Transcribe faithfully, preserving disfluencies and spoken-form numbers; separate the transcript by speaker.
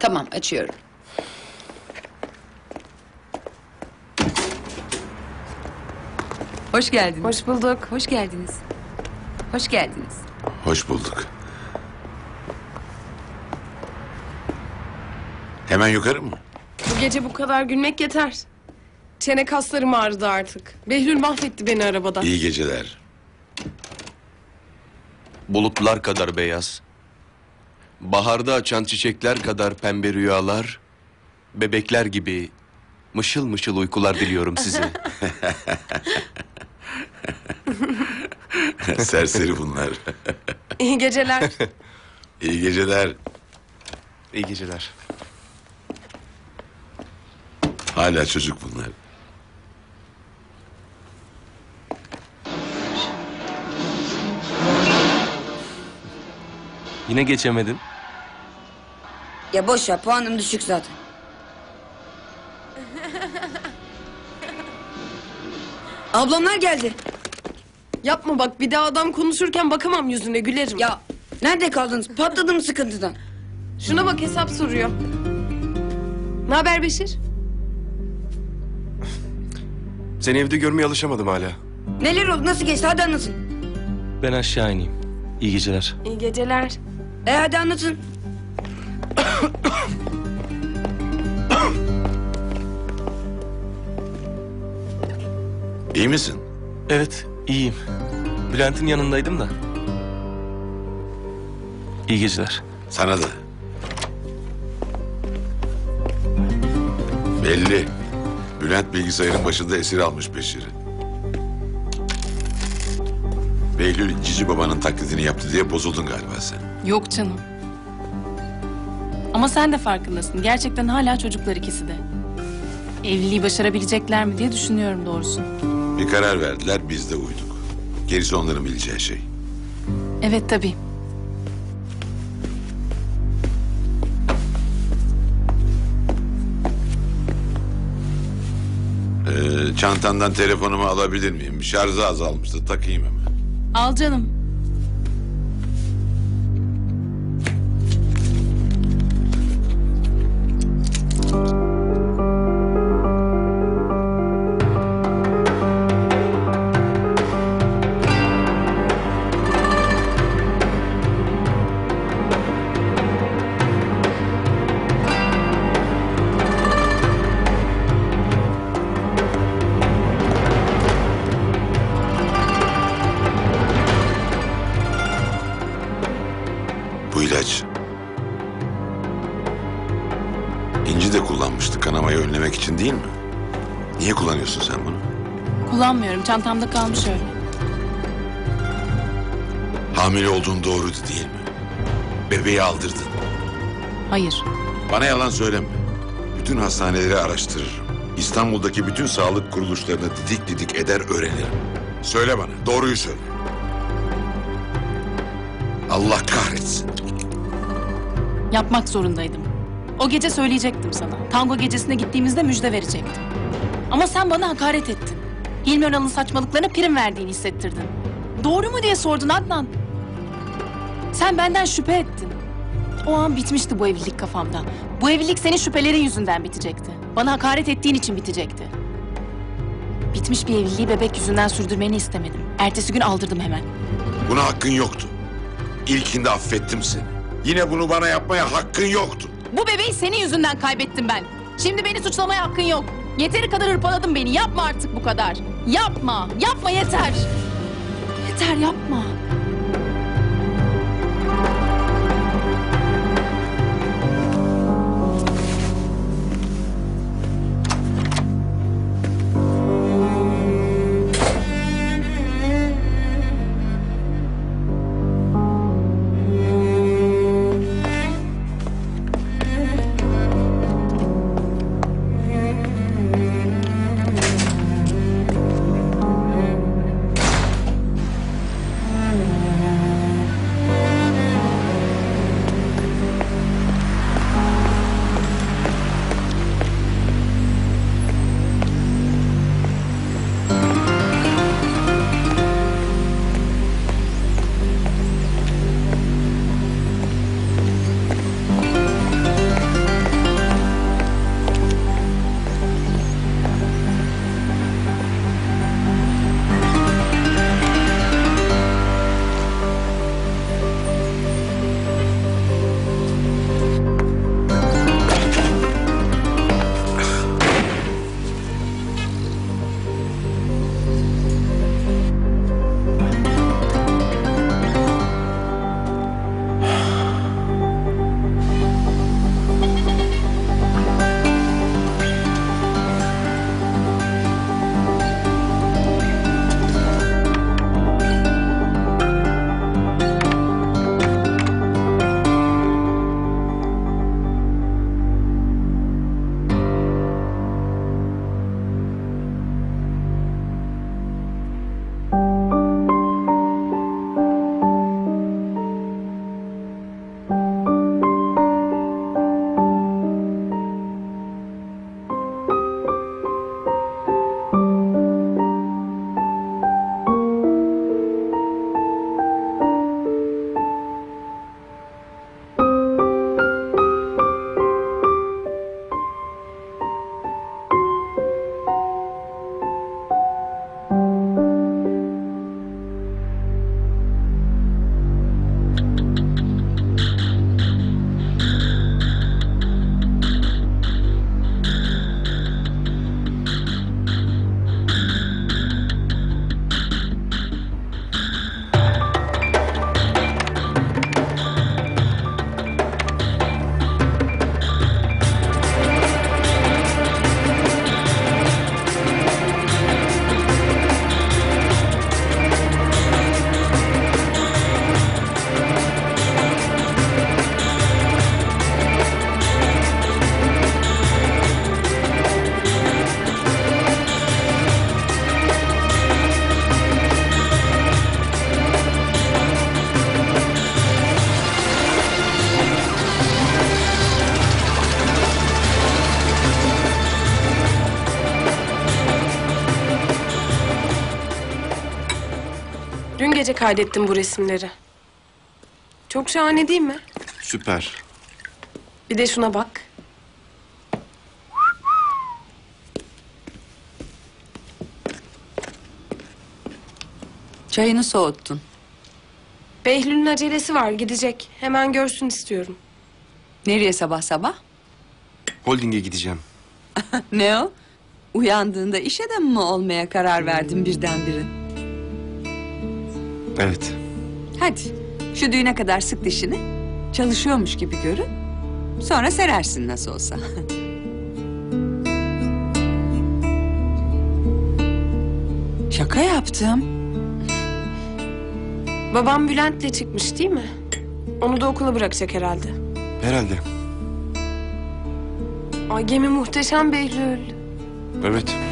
Speaker 1: Tamam, açıyorum. Hoş geldiniz.
Speaker 2: Hoş bulduk.
Speaker 1: Hoş geldiniz. Hoş geldiniz.
Speaker 3: Hoş bulduk. Hemen yukarı mı?
Speaker 2: Bu gece bu kadar gülmek yeter. Çene kaslarım ağrıdı artık. Behlül mahvetti beni arabada.
Speaker 3: İyi geceler.
Speaker 4: Bulutlar kadar beyaz, baharda açan çiçekler kadar pembe rüyalar, bebekler gibi mışıl mışıl uykular diliyorum size.
Speaker 3: Serseri bunlar.
Speaker 2: İyi geceler.
Speaker 3: İyi geceler.
Speaker 4: İyi geceler.
Speaker 3: Hala çocuk bunlar.
Speaker 4: Yine geçemedin.
Speaker 5: Ya boş ver, puanım düşük zaten. Ablamlar geldi.
Speaker 2: Yapma bak, bir daha adam konuşurken bakamam yüzüne, gülerim.
Speaker 5: Ya nerede kaldınız? Patladım sıkıntıdan.
Speaker 2: Şuna bak, hesap soruyor. Ne haber Beşir?
Speaker 4: Seni evde görmeye alışamadım hala.
Speaker 5: Neler oldu, nasıl geçti, hadi anlatın.
Speaker 4: Ben aşağı ineyim. İyi geceler.
Speaker 2: İyi geceler.
Speaker 5: E hadi anlatın.
Speaker 3: İyi misin?
Speaker 4: Evet, iyiyim. Bülent'in yanındaydım da. İyi geceler.
Speaker 3: Sana da. Belli. Bülent bilgisayarın başında esir almış Beşir'i. Behlül Cici Baba'nın taklidini yaptı diye bozuldun galiba sen.
Speaker 6: Yok canım. Ama sen de farkındasın. Gerçekten hala çocuklar ikisi de. Evliliği başarabilecekler mi diye düşünüyorum doğrusu.
Speaker 3: Bir karar verdiler, biz de uyduk. Gerisi onların bileceği şey.
Speaker 6: Evet tabii.
Speaker 3: Ee, çantandan telefonumu alabilir miyim? Şarjı azalmıştı, takayım hemen.
Speaker 6: Al canım.
Speaker 3: Bu ilaç... İnci de kullanmıştı kanamayı önlemek için, değil mi? Niye kullanıyorsun sen bunu?
Speaker 6: Kullanmıyorum. Çantamda kalmış öyle.
Speaker 3: Hamile olduğun doğruydu değil mi? Bebeği aldırdın.
Speaker 6: Hayır.
Speaker 3: Bana yalan söyleme. Bütün hastaneleri araştırırım. İstanbul'daki bütün sağlık kuruluşlarını didik didik eder öğrenirim. Söyle bana, doğruyu söyle. Allah kahretsin.
Speaker 6: Yapmak zorundaydım. O gece söyleyecektim sana. Tango gecesine gittiğimizde müjde verecektim. Ama sen bana hakaret ettin. Hilmi Önal'ın saçmalıklarına prim verdiğini hissettirdin. Doğru mu diye sordun Adnan. Sen benden şüphe ettin. O an bitmişti bu evlilik kafamda. Bu evlilik senin şüphelerin yüzünden bitecekti. Bana hakaret ettiğin için bitecekti. Bitmiş bir evliliği bebek yüzünden sürdürmeni istemedim. Ertesi gün aldırdım hemen.
Speaker 3: Buna hakkın yoktu. İlkinde affettim seni. Yine bunu bana yapmaya hakkın yoktu.
Speaker 6: Bu bebeği senin yüzünden kaybettim ben. Şimdi beni suçlamaya hakkın yok. Yeteri kadar hırpaladın beni. Yapma artık bu kadar. Yapma. Yapma yeter. Yeter yapma.
Speaker 2: gece kaydettim bu resimleri. Çok şahane değil mi?
Speaker 4: Süper.
Speaker 2: Bir de şuna bak.
Speaker 1: Çayını soğuttun.
Speaker 2: Behlül'ün acelesi var, gidecek. Hemen görsün istiyorum.
Speaker 1: Nereye sabah sabah?
Speaker 4: Holding'e gideceğim.
Speaker 1: Ne o? Uyandığında iş adamı mı olmaya karar verdin birdenbire?
Speaker 4: Evet.
Speaker 1: Hadi şu düğüne kadar sık dişini. Çalışıyormuş gibi görün. Sonra serersin nasıl olsa. Şaka yaptım.
Speaker 2: Babam Bülent'le çıkmış değil mi? Onu da okula bırakacak herhalde.
Speaker 4: Herhalde.
Speaker 2: Ay gemi muhteşem Behlül.
Speaker 4: Evet.